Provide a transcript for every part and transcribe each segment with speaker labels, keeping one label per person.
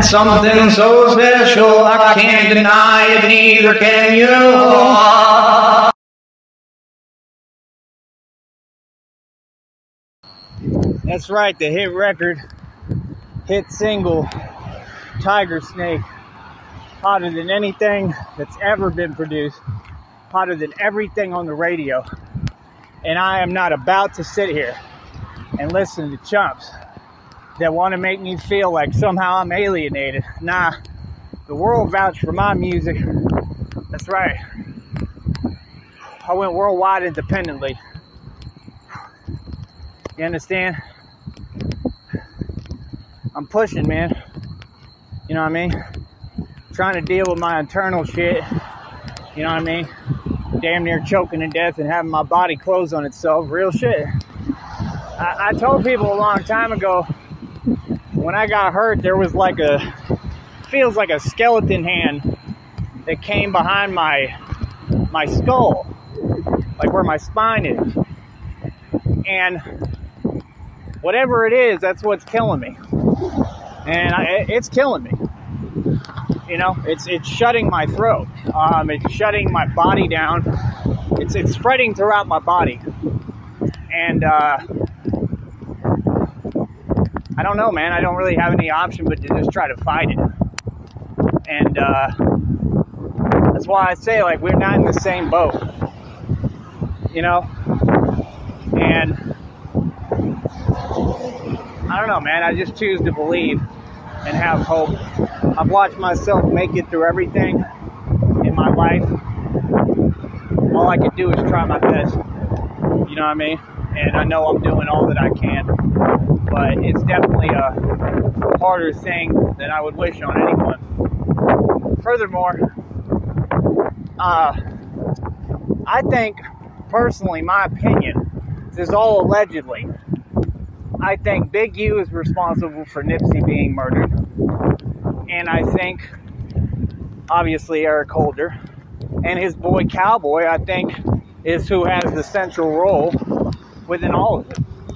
Speaker 1: had something so special, I can't deny it, neither can you. That's right, the hit record, hit single, Tiger Snake, hotter than anything that's ever been produced, hotter than everything on the radio. And I am not about to sit here and listen to chumps that want to make me feel like somehow I'm alienated. Nah, the world vouched for my music. That's right. I went worldwide independently. You understand? I'm pushing, man. You know what I mean? Trying to deal with my internal shit. You know what I mean? Damn near choking to death and having my body close on itself. Real shit. I told people a long time ago, when I got hurt, there was like feels like a skeleton hand that came behind my skull, like where my spine is. And whatever it is, that's what's killing me. And it's killing me. You know, it's shutting my throat. It's shutting my body down. It's spreading throughout my body. And I don't know, man. I don't really have any option but to just try to fight it. And that's why I say, like, we're not in the same boat. You know? And I don't know, man. I just choose to believe and have hope. I've watched myself make it through everything in my life. All I can do is try my best. You know what I mean? And I know I'm doing all that I can. But it's definitely a harder thing than I would wish on anyone. Furthermore, I think, personally, my opinion, this is all allegedly, I think Big U is responsible for Nipsey being murdered. And I think, obviously, Eric Holder and his boy Cowboy, I think, is who has the central role within all of it.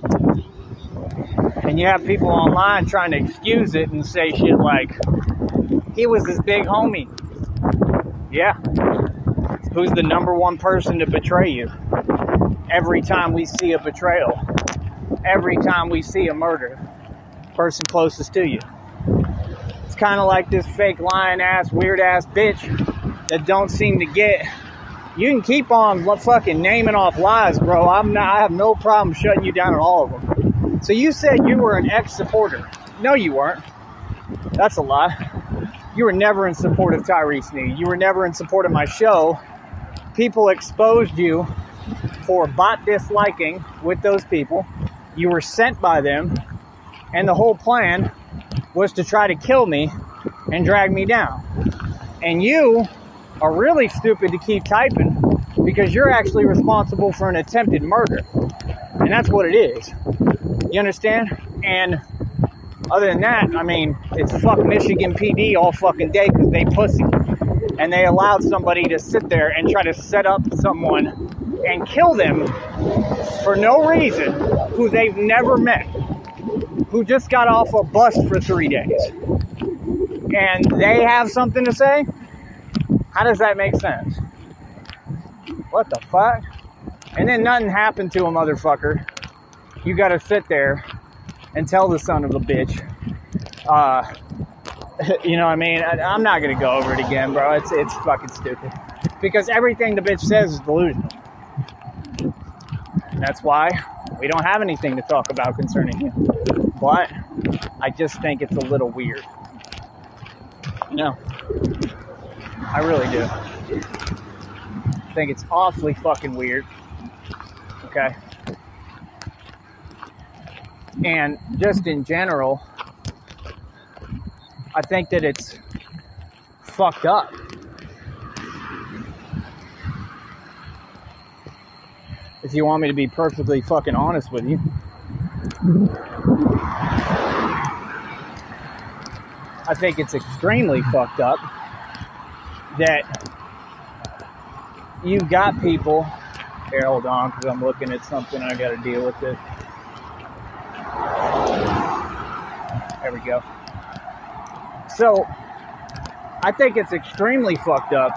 Speaker 1: And you have people online trying to excuse it and say shit like, he was his big homie. Yeah. Who's the number one person to betray you? Every time we see a betrayal, every time we see a murder, person closest to you. It's kind of like this fake lying ass, weird ass bitch that don't seem to get. You can keep on fucking naming off lies, bro. I have no problem shutting you down on all of them. So you said you were an ex-supporter. No, you weren't. That's a lie. You were never in support of Tyree Sneed. You were never in support of my show. People exposed you for bot disliking with those people. You were sent by them. And the whole plan was to try to kill me and drag me down. And you are really stupid to keep typing because you're actually responsible for an attempted murder. And that's what it is. You understand? And other than that, I mean, it's fuck Michigan PD all fucking day because they pussy. And they allowed somebody to sit there and try to set up someone and kill them for no reason who they've never met, who just got off a bus for 3 days. And they have something to say? How does that make sense? What the fuck? And then nothing happened to a motherfucker. You gotta sit there and tell the son of a bitch. You know what I mean? I'm not gonna go over it again, bro. It's fucking stupid. Because everything the bitch says is delusional. That's why we don't have anything to talk about concerning him. But I just think it's a little weird. You know? I really do. I think it's awfully fucking weird. Okay? And just in general, I think that it's fucked up. If you want me to be perfectly fucking honest with you. I think it's extremely fucked up that you've got people. Here, hold on, because I'm looking at something and I got to deal with it. There we go. So, I think it's extremely fucked up.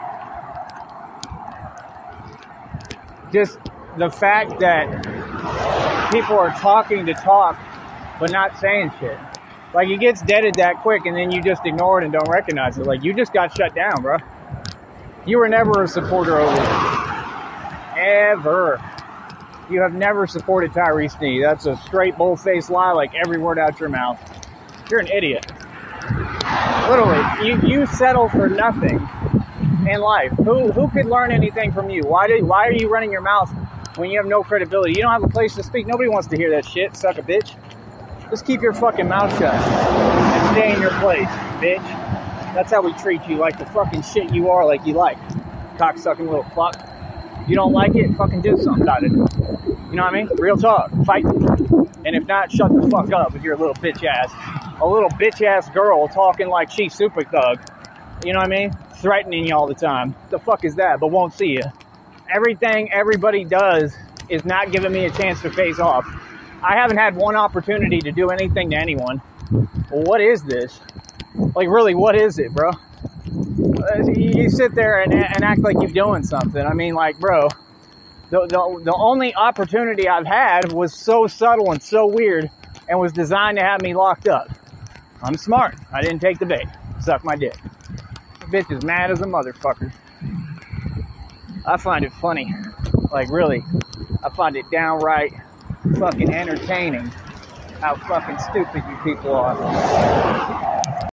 Speaker 1: Just the fact that people are talking to talk, but not saying shit. Like, it gets deaded that quick, and then you just ignore it and don't recognize it. Like, you just got shut down, bro. You were never a supporter of it. Ever. You have never supported Tyree Sneed. That's a straight bull-faced lie, like every word out your mouth. You're an idiot. Literally, you settle for nothing in life. Who could learn anything from you? Why are you running your mouth when you have no credibility? You don't have a place to speak. Nobody wants to hear that shit, suck a bitch. Just keep your fucking mouth shut and stay in your place, bitch. That's how we treat you, like the fucking shit you are, like you like. Cocksucking little fuck. You don't like it, fucking do something about it. You know what I mean? Real talk. Fight. And if not, shut the fuck up if you're a little bitch ass. A little bitch ass girl talking like she's super thug. You know what I mean? Threatening you all the time. The fuck is that? But won't see you. Everything everybody does is not giving me a chance to face off. I haven't had one opportunity to do anything to anyone. Well, what is this? Like, really, what is it, bro? You sit there and act like you're doing something. I mean, like, bro, the only opportunity I've had was so subtle and so weird and was designed to have me locked up. I'm smart. I didn't take the bait. Suck my dick. The bitch is mad as a motherfucker. I find it funny. Like, really. I find it downright fucking entertaining how fucking stupid you people are.